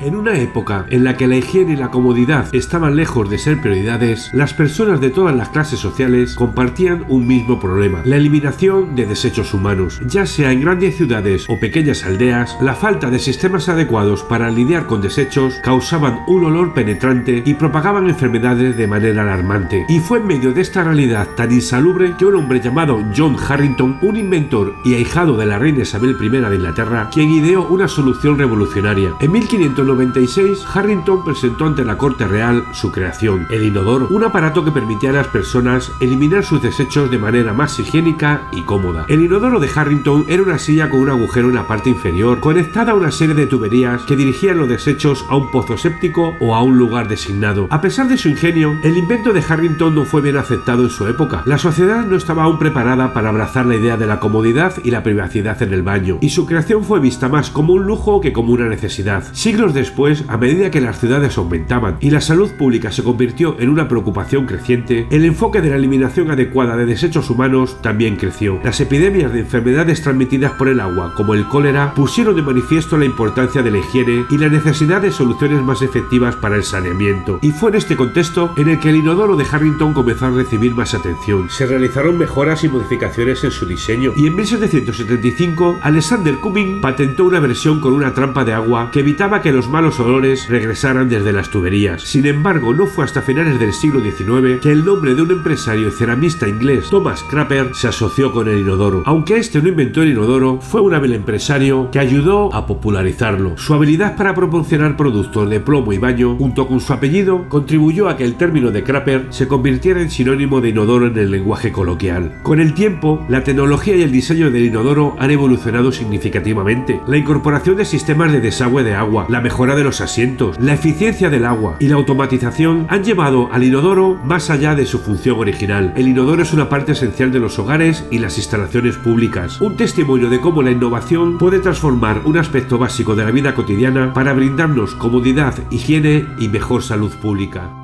En una época en la que la higiene y la comodidad estaban lejos de ser prioridades, las personas de todas las clases sociales compartían un mismo problema: la eliminación de desechos humanos. Ya sea en grandes ciudades o pequeñas aldeas, la falta de sistemas adecuados para lidiar con desechos causaban un olor penetrante y propagaban enfermedades de manera alarmante. Y fue en medio de esta realidad tan insalubre que un hombre llamado John Harrington, un inventor y ahijado de la reina Isabel I de Inglaterra, quien ideó una solución revolucionaria. En 1596, Harrington presentó ante la corte real su creación, el inodoro, un aparato que permitía a las personas eliminar sus desechos de manera más higiénica y cómoda. El inodoro de Harrington era una silla con un agujero en la parte inferior, conectada a una serie de tuberías que dirigían los desechos a un pozo séptico o a un lugar designado. A pesar de su ingenio, el invento de Harrington no fue bien aceptado en su época. La sociedad no estaba aún preparada para abrazar la idea de la comodidad y la privacidad en el baño, y su creación fue vista más como un lujo que como una necesidad. Siglos después, a medida que las ciudades aumentaban y la salud pública se convirtió en una preocupación creciente, el enfoque de la eliminación adecuada de desechos humanos también creció. Las epidemias de enfermedades transmitidas por el agua, como el cólera, pusieron de manifiesto la importancia de la higiene y la necesidad de soluciones más efectivas para el saneamiento. Y fue en este contexto en el que el inodoro de Harrington comenzó a recibir más atención. Se realizaron mejoras y modificaciones en su diseño, y en 1775 Alexander Cumming patentó una versión con una trampa de agua que evitaba que los malos olores regresaran desde las tuberías. Sin embargo, no fue hasta finales del siglo XIX que el nombre de un empresario y ceramista inglés, Thomas Crapper, se asoció con el inodoro. Aunque este no inventó el inodoro, fue un hábil empresario que ayudó a popularizarlo. Su habilidad para proporcionar productos de plomo y baño, junto con su apellido, contribuyó a que el término de Crapper se convirtiera en sinónimo de inodoro en el lenguaje coloquial. Con el tiempo, la tecnología y el diseño del inodoro han evolucionado significativamente. La incorporación de sistemas de desagüe de agua, la mejora de los asientos, la eficiencia del agua y la automatización han llevado al inodoro más allá de su función original. El inodoro es una parte esencial de los hogares y las instalaciones públicas, un testimonio de cómo la innovación puede transformar un aspecto básico de la vida cotidiana para brindarnos comodidad, higiene y mejor salud pública.